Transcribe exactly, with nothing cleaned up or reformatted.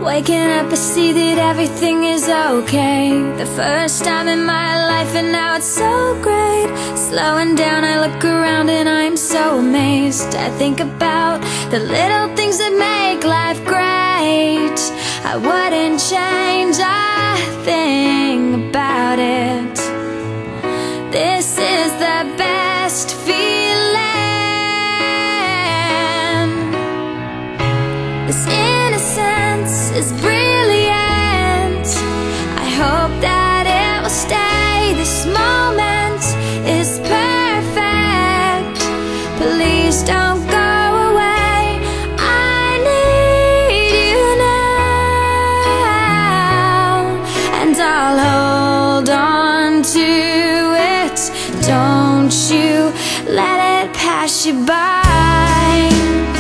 Waking up I see that everything is okay. The first time in my life and now it's so great. Slowing down I look around and I'm so amazed. I think about the little things that make life great. I wouldn't change a thing about it. This is the best feeling. This innocence is brilliant. I hope that it will stay. This moment is perfect. Please don't go away. I need you now, and I'll hold on to it. Don't you let it pass you by.